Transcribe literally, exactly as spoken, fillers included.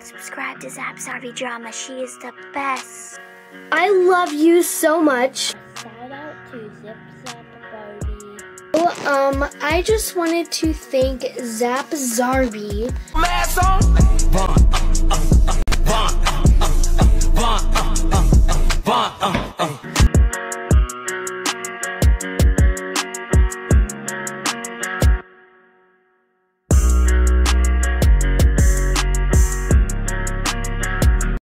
Subscribe to Zap Zarby Drama. She is the best. I love you so much. Shout out to Zip Zap Barbie. Well, um, I just wanted to thank Zap Zarby. Mask on.